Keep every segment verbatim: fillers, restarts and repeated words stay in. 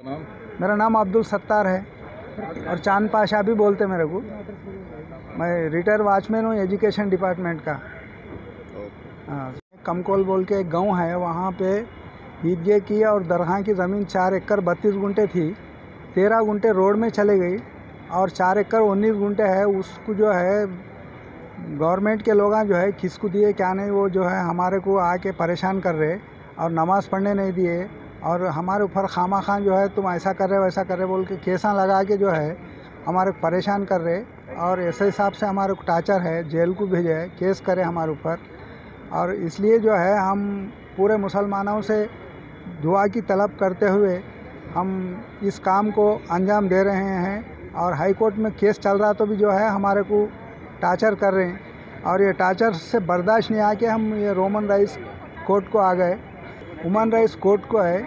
नाम? मेरा नाम अब्दुल सत्तार है और चांद पाशा भी बोलते मेरे को। मैं रिटायर वॉचमैन हूँ एजुकेशन डिपार्टमेंट का। हाँ, कमकोल बोल के एक गांव है, वहाँ पे ईदगाह की और दरगाह की ज़मीन चार एकड़ बत्तीस गुंटे थी। तेरह गुंटे रोड में चले गई और चार एकड़ उन्नीस गुंटे है, उसको जो है गवर्नमेंट के लोग जो है किसको दिए क्या नहीं, वो जो है हमारे को आके परेशान कर रहे और नमाज़ पढ़ने नहीं दिए और हमारे ऊपर खामा खां जो है तुम ऐसा कर रहे वैसा कर रहे बोल के केसा लगा के जो है हमारे को परेशान कर रहे और ऐसे हिसाब से हमारे को टार्चर है, जेल को भेजे है, केस करे हमारे ऊपर। और इसलिए जो है हम पूरे मुसलमानों से दुआ की तलब करते हुए हम इस काम को अंजाम दे रहे हैं। और हाई कोर्ट में केस चल रहा तो भी जो है हमारे को टार्चर कर रहे हैं और ये टार्चर से बर्दाश्त नहीं आके हम ये रोमन राइस कोर्ट को आ गए, ह्यूमन राइट्स कोर्ट को है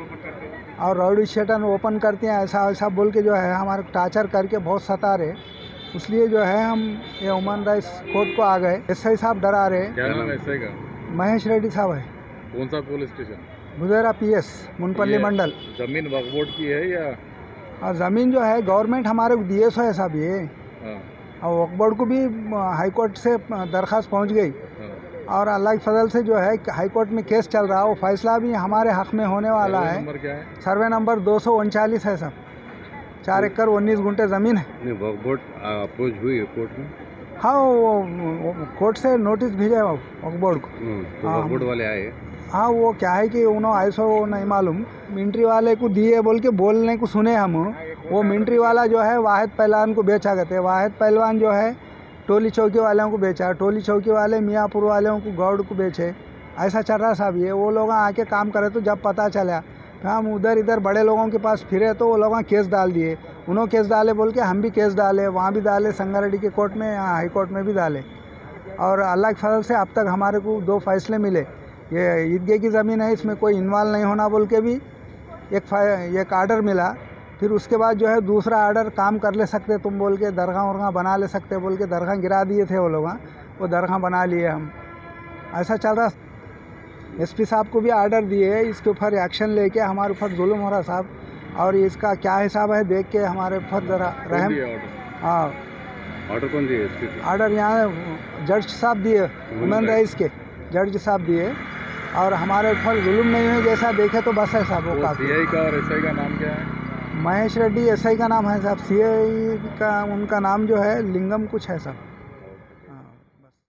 और रॉडी शटर ओपन करते हैं ऐसा ऐसा बोल के जो है हमारे टार्चर करके बहुत सता रहे। इसलिए जो है हम ये ह्यूमन राइट्स कोर्ट को आ गए। एस आई साहब डरा रहे। क्या नाम है एस आई का? महेश रेड्डी साहब है। कौन सा police station? Budhera P S Munpalli Mandal. जमीन वक्फ बोर्ड की है या? और ज़मीन जो है गवर्नमेंट हमारे को दिए सो है साहब ये। हाँ। और वक्फ बोर्ड को भी हाई कोर्ट से दरख्वास्त पहुंच गई। हाँ। और अल्लाह के फजल से जो है हाई कोर्ट में केस चल रहा है, वो फैसला भी हमारे हक में होने वाला है। नंबर क्या है? सर्वे नंबर दो सौ उनचालीस है सब। चार एकड़ उन्नीस गुंटे ज़मीन है। वक्फ बोर्ड अप्रोच हुई है कोर्ट में? हाँ, वो कोर्ट से नोटिस भेजा है वक्फ बोर्ड को। तो वक्फ बोर्ड वाले आए? हाँ, वो क्या है कि उन्होंने ऐसा वो नहीं मालूम, मिलिट्री वाले को दिए बोल के बोलने को सुने हम। वो मिलिट्री वाला जो है वाहिद पहलवान को बेचा करते। वाहिद पहलवान जो है टोली चौकी वालों को बेचा, टोली चौकी वाले मियाँपुर वालों को गौड़ को बेचे। ऐसा चल रहा साहब ये। वो लोग आके काम करे तो जब पता चला तो हम उधर इधर बड़े लोगों के पास फिरे तो वो लोग केस डाल दिए। उन्होंने केस डाले बोल के हम भी केस डाले, वहाँ भी डाले, संगारेड्डी के कोर्ट में, यहाँ हाई कोर्ट में भी डाले। और अल्लाह के फजल से अब तक हमारे को दो फैसले मिले। ये ईदगाह की ज़मीन है, इसमें कोई इन्वॉल्व नहीं होना बोल के भी एक एक आर्डर मिला। फिर उसके बाद जो है दूसरा आर्डर काम कर ले सकते तुम बोल के, दरगाह वरगाह बना ले सकते बोल के दरगाह गिरा दिए थे वो लोग। वो दरगाह बना लिए हम। ऐसा चल रहा। एसपी साहब को भी आर्डर दिए, इसके ऊपर एक्शन लेके हमारे ऊपर जुल्म हो रहा साहब। और इसका क्या हिसाब है देख के हमारे ऊपर ज़रा रहम। हाँ, ऑर्डर कौन दिए? आर्डर यहाँ जज साहब दिए, ह्यूमन राइट्स के जज साहब दिए। और हमारे ऊपर जुल्म नहीं हुए जैसा देखे तो बस है साहब। वो काफ़ी। सीआई का और एसआई का नाम क्या है? महेश रेड्डी एसआई का नाम है साहब। सीआई का उनका नाम जो है लिंगम कुछ है साहब।